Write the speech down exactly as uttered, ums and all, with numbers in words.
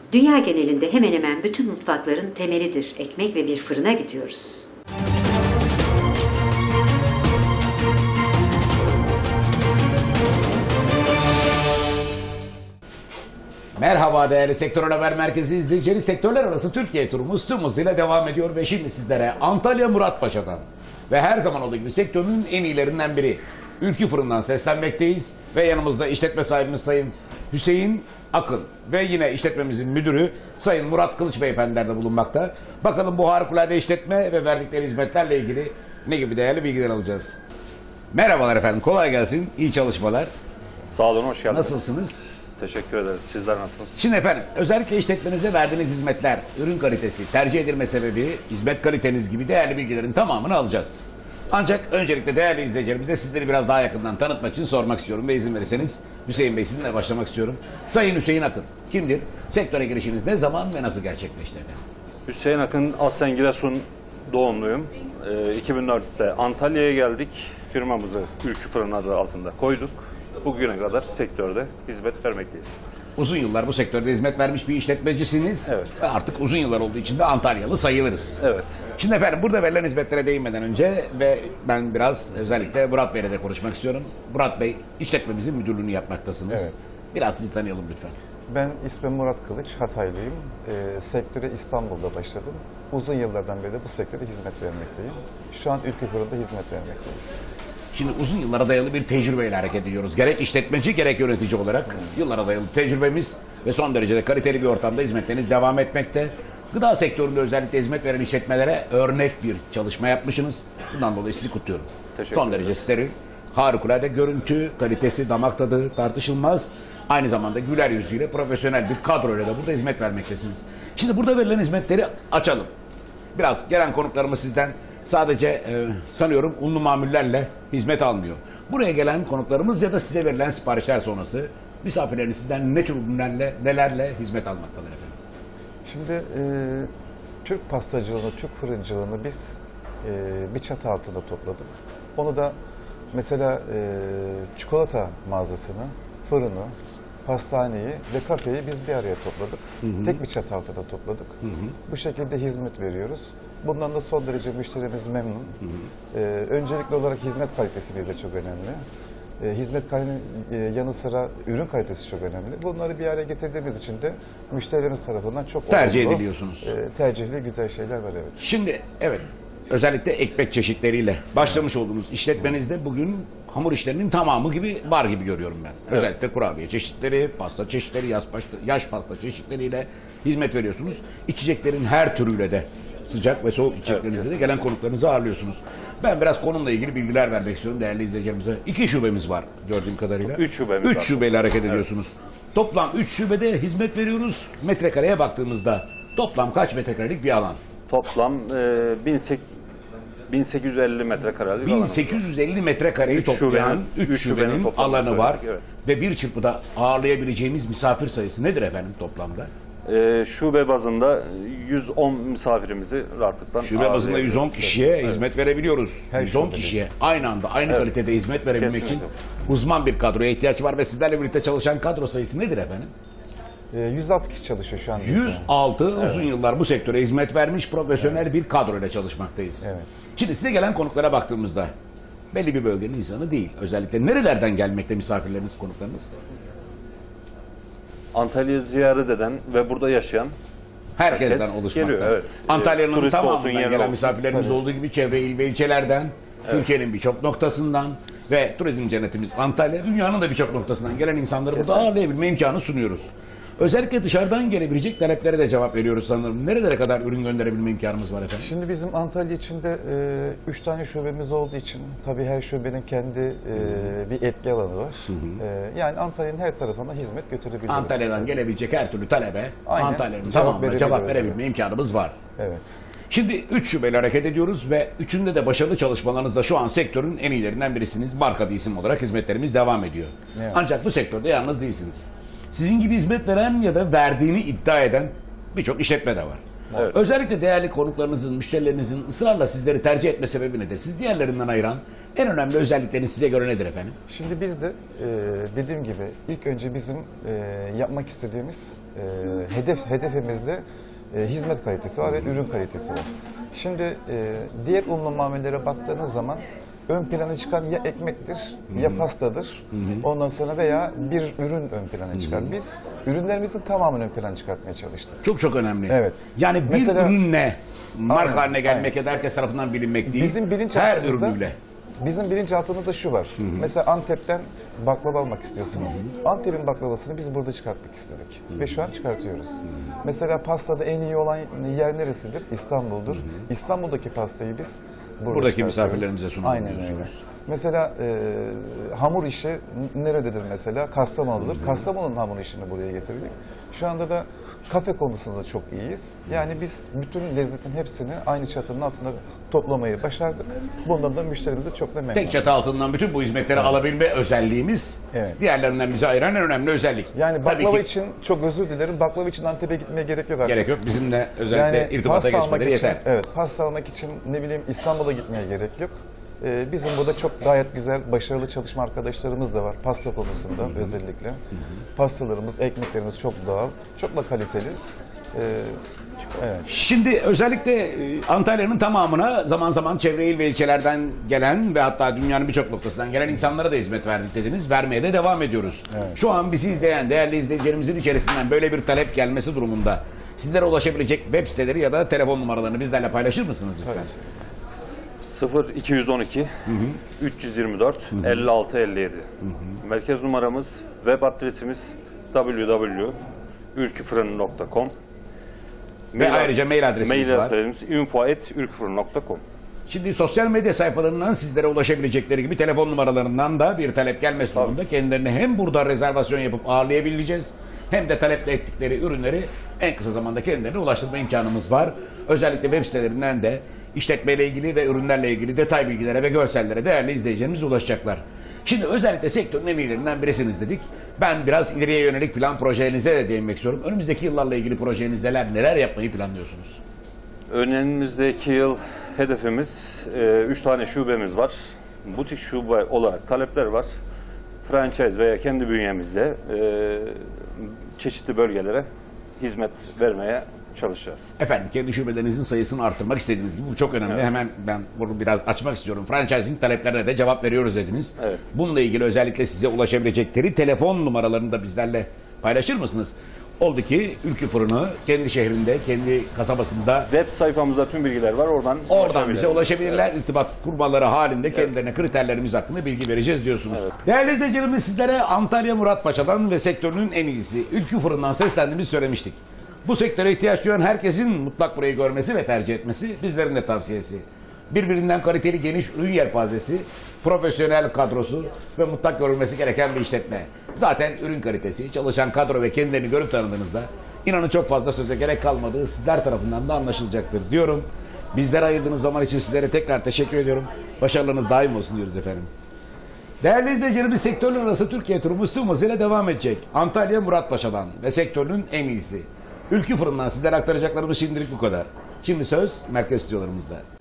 Dünya genelinde hemen hemen bütün mutfakların temelidir ekmek ve bir fırına gidiyoruz. Merhaba değerli Sektör Haber Merkezi izleyicileri, sektörler arası Türkiye turumuz tüm hızıyla devam ediyor ve şimdi sizlere Antalya Muratpaşa'dan ve her zaman olduğu gibi sektörün en iyilerinden biri Ülkü Fırın'dan seslenmekteyiz ve yanımızda işletme sahibimiz Sayın Hüseyin Akın ve yine işletmemizin müdürü Sayın Murat Kılıç Beyefendiler de bulunmakta. Bakalım bu harikulade işletme ve verdikleri hizmetlerle ilgili ne gibi değerli bilgiler alacağız. Merhabalar efendim, kolay gelsin, iyi çalışmalar. Sağ olun, hoş geldiniz. Nasılsınız? Teşekkür ederiz. Sizler nasılsınız? Şimdi efendim, özellikle işletmenizde verdiğiniz hizmetler, ürün kalitesi, tercih edilme sebebi, hizmet kaliteniz gibi değerli bilgilerin tamamını alacağız. Ancak öncelikle değerli izleyicilerimize sizleri biraz daha yakından tanıtmak için sormak istiyorum ve izin verirseniz Hüseyin Bey sizinle başlamak istiyorum. Sayın Hüseyin Akın kimdir? Sektöre girişiniz ne zaman ve nasıl gerçekleşti efendim? Hüseyin Akın, Aslen Giresun doğumluyum. Ee, iki bin dörtte Antalya'ya geldik. Firmamızı Ülkü Fırın adı altında koyduk. Bugüne kadar sektörde hizmet vermekteyiz. Uzun yıllar bu sektörde hizmet vermiş bir işletmecisiniz. Evet. Ve artık uzun yıllar olduğu için de Antalyalı sayılırız. Evet. Şimdi efendim burada verilen hizmetlere değinmeden önce ve ben biraz özellikle Murat Bey'le de konuşmak istiyorum. Murat Bey, işletmemizin müdürlüğünü yapmaktasınız. Evet. Biraz sizi tanıyalım lütfen. Ben ismim Murat Kılıç, Hataylıyım. E, sektöre İstanbul'da başladım. Uzun yıllardan beri de bu sektöre hizmet vermekteyim. Şu an Ülkü Fırın'da hizmet vermekteyiz. Şimdi uzun yıllara dayalı bir tecrübeyle hareket ediyoruz. Gerek işletmeci gerek yönetici olarak yıllara dayalı tecrübemiz ve son derecede kaliteli bir ortamda hizmetleriniz devam etmekte. Gıda sektöründe özellikle hizmet veren işletmelere örnek bir çalışma yapmışsınız. Bundan dolayı sizi kutluyorum. Teşekkür Son ederim. derece steril, harikulade görüntü, kalitesi, damak tadı tartışılmaz. Aynı zamanda güler yüzüyle profesyonel bir kadroyla da burada hizmet vermektesiniz. Şimdi burada verilen hizmetleri açalım. Biraz gelen konuklarımız sizden sadece e, sanıyorum unlu mamullerle hizmet almıyor. Buraya gelen konuklarımız ya da size verilen siparişler sonrası misafirleriniz sizden ne tür ürünlerle, nelerle hizmet almaktadır efendim? Şimdi e, Türk pastacılığını, Türk fırıncılığını biz e, bir çatı altında topladık. Onu da mesela e, çikolata mağazasını, fırını, pastaneyi ve kafeyi biz bir araya topladık. Hı hı. Tek bir çatı altında topladık. Hı hı. Bu şekilde hizmet veriyoruz. Bundan da son derece müşterimiz memnun. Hı hı. Ee, öncelikli olarak hizmet kalitesi bir de çok önemli. Ee, hizmet kalitesinin e, yanı sıra ürün kalitesi çok önemli. Bunları bir araya getirdiğimiz için de müşterilerimiz tarafından çok tercih olumlu, ediliyorsunuz. E, tercihli güzel şeyler var, evet. Şimdi evet, özellikle ekmek çeşitleriyle başlamış olduğunuz işletmenizde bugün hamur işlerinin tamamı gibi var gibi görüyorum ben. Evet. Özellikle kurabiye çeşitleri, pasta çeşitleri, yaş pasta, yaş pasta çeşitleriyle hizmet veriyorsunuz. İçeceklerin her türüyle de sıcak ve soğuk içeceklerinizde evet, de gelen konuklarınızı ağırlıyorsunuz. Ben biraz konumla ilgili bilgiler vermek istiyorum değerli izleyicilerimize. İki şubemiz var gördüğüm kadarıyla. Üç şubemiz Üç var. şubeyle hareket ediyorsunuz. Evet. Toplam üç şubede hizmet veriyoruz. Metrekareye baktığımızda toplam kaç metrekarelik bir alan? Toplam e, bin sekiz yüz elli metrekarelik bin sekiz yüz elli metrekareyi toplayan üç şubenin alanı var. Evet. Ve bir çırpıda ağırlayabileceğimiz misafir sayısı nedir efendim toplamda? Ee, şube bazında yüz on misafirimizi rahatlıkla Şube bazında yüz on kişiye evet, hizmet verebiliyoruz. Her yüz on şubede. Kişiye aynı anda aynı evet, kalitede hizmet verebilmek kesinlikle için uzman bir kadroya ihtiyaç var ve sizlerle birlikte çalışan kadro sayısı nedir efendim? yüz altı kişi çalışıyor şu anda. yüz altı evet, uzun yıllar bu sektöre hizmet vermiş profesyonel evet, bir kadroyla çalışmaktayız. Evet. Şimdi size gelen konuklara baktığımızda belli bir bölgenin insanı değil. Özellikle nerelerden gelmekte misafirleriniz, konuklarınız? Antalya'yı ziyaret eden ve burada yaşayan herkesten herkes oluşmakta. geliyor, evet. Antalya'nın Turist olsun, tamamından yerli gelen olsun. misafirlerimiz Tabii. olduğu gibi çevre il ve ilçelerden, evet, Türkiye'nin birçok noktasından ve turizm cennetimiz Antalya, dünyanın da birçok noktasından gelen insanları burada ağırlayabilme imkanı sunuyoruz. Özellikle dışarıdan gelebilecek taleplere de cevap veriyoruz sanırım. Nerelere kadar ürün gönderebilme imkanımız var efendim? Şimdi bizim Antalya içinde e, üç tane şubemiz olduğu için tabii her şubenin kendi e, bir etki alanı var. Hı hı. E, yani Antalya'nın her tarafına hizmet götürebiliyoruz. Antalya'dan gelebilecek her türlü talebe Antalya'nın cevap tamamına cevap verebilme imkanımız var. Evet. Şimdi üç şubeyle hareket ediyoruz ve üçünde de başarılı çalışmalarınızda şu an sektörün en iyilerinden birisiniz. Marka bir isim olarak hizmetlerimiz devam ediyor. Evet. Ancak bu sektörde yalnız değilsiniz. Sizin gibi hizmet veren ya da verdiğini iddia eden birçok işletme de var. Evet. Özellikle değerli konuklarınızın, müşterilerinizin ısrarla sizleri tercih etme sebebi nedir? Siz diğerlerinden ayıran en önemli özellikleriniz size göre nedir efendim? Şimdi biz de e, dediğim gibi ilk önce bizim e, yapmak istediğimiz e, hedef hedefimizde e, hizmet kalitesi var ve ürün kalitesi var. Şimdi e, diğer unlu mamulelere baktığınız zaman ön plana çıkan ya ekmektir ya pastadır. Ondan sonra veya bir ürün ön plana çıkar. Biz ürünlerimizin tamamını ön plana çıkartmaya çalıştık. Çok çok önemli. Evet. Yani bir Mesela- ürünle marka Aynen, haline gelmek aynen. ya da herkes tarafından bilinmek değil. Bizim bilinç her altımızda- ürünüyle. Bizim bilinçaltımızda şu var. Mesela Antep'ten baklava almak istiyorsunuz. Antep'in baklavasını biz burada çıkartmak istedik. Ve şu an çıkartıyoruz. Mesela pastada en iyi olan yer neresidir? İstanbul'dur. İstanbul'daki pastayı biz burada Buradaki çıkartıyoruz. misafirlerinize sunalım Aynen öyle. diyorsunuz. Mesela e, hamur işi n- nerededir mesela? Kastamonu'dur. Kastamonu'nun hamur işini buraya getirdik. Şu anda da kafe konusunda çok iyiyiz. Yani biz bütün lezzetin hepsini aynı çatının altında toplamayı başardık. Bundan da müşterimiz de çok da memnun. Tek çatı altından bütün bu hizmetleri alabilme özelliğimiz Evet. diğerlerinden bizi ayıran en önemli özellik. Yani Tabii baklava ki için çok özür dilerim. Baklava için Antep'e gitmeye gerek yok artık. gerek yok. Bizimle özellikle Yani irtibata pasta almak geçmeleri için, yeter. evet, pasta almak için ne bileyim İstanbul'a gitmeye gerek yok. Ee, bizim burada çok gayet güzel, başarılı çalışma arkadaşlarımız da var. Pasta konusunda özellikle. Pastalarımız, ekmeklerimiz çok doğal, çok da kaliteli. Ee, evet. Şimdi özellikle e, Antalya'nın tamamına zaman zaman çevre il ve ilçelerden gelen ve hatta dünyanın birçok noktasından gelen insanlara da hizmet verdik dediniz. Vermeye de devam ediyoruz. Şu an bizi izleyen değerli izleyicilerimizin içerisinden böyle bir talep gelmesi durumunda sizlere ulaşabilecek web siteleri ya da telefon numaralarını bizlerle paylaşır mısınız lütfen? sıfır iki yüz on iki üç yüz yirmi dört elli altı elli yedi. Merkez numaramız, web adresimiz double-u double-u double-u nokta ürküfırın nokta com. Ve ayrıca mail adresimiz mail var. adresimiz info at ürküfırın nokta com. Şimdi sosyal medya sayfalarından sizlere ulaşabilecekleri gibi telefon numaralarından da bir talep gelmesi durumunda kendilerini hem burada rezervasyon yapıp ağırlayabileceğiz hem de taleple ettikleri ürünleri en kısa zamanda kendilerine ulaştırma imkanımız var. Özellikle web sitelerinden de işletmeyle ilgili ve ürünlerle ilgili detay bilgilere ve görsellere değerli izleyicilerimiz ulaşacaklar. Şimdi özellikle sektörün en iyilerinden birisiniz dedik. Ben biraz ileriye yönelik plan projelerinize de değinmek istiyorum. Önümüzdeki yıllarla ilgili projeniz neler, neler yapmayı planlıyorsunuz? Önümüzdeki yıl hedefimiz üç tane şubemiz var. Butik şube olarak talepler var. Franchise veya kendi bünyemizde e, çeşitli bölgelere hizmet vermeye çalışacağız. Efendim kendi şubelerinizin sayısını arttırmak istediğiniz gibi bu çok önemli. Evet. Hemen ben bunu biraz açmak istiyorum. Franchising taleplerine de cevap veriyoruz dediniz. Evet. Bununla ilgili özellikle size ulaşabilecekleri telefon numaralarını da bizlerle paylaşır mısınız? Oldu ki Ülkü Fırını kendi şehrinde, kendi kasabasında Web sayfamızda tüm bilgiler var. Oradan oradan bize ulaşabilirler. Evet. İrtibat kurmaları halinde kendilerine kriterlerimiz hakkında bilgi vereceğiz diyorsunuz. Evet. Değerli izleyicilerimiz sizlere Antalya Muratpaşa'dan ve sektörünün en iyisi Ülkü Fırın'dan seslendiğimizi söylemiştik. Bu sektöre ihtiyaç duyan herkesin mutlak burayı görmesi ve tercih etmesi bizlerin de tavsiyesi. Birbirinden kaliteli geniş ürün yelpazesi, profesyonel kadrosu ve mutlak görülmesi gereken bir işletme. Zaten ürün kalitesi, çalışan kadro ve kendilerini görüp tanıdığınızda inanın çok fazla söze gerek kalmadığı sizler tarafından da anlaşılacaktır diyorum. Bizlere ayırdığınız zaman için sizlere tekrar teşekkür ediyorum. Başarılarınız daim olsun diyoruz efendim. Değerli izleyicilerimiz sektörler arası Türkiye turumuz tüm hızıyla devam edecek. Antalya Muratpaşa'dan ve sektörünün en iyisi. Ülkü Fırın'dan sizlere aktaracaklarımız şimdilik bu kadar. Şimdi söz merkez stüdyolarımızda.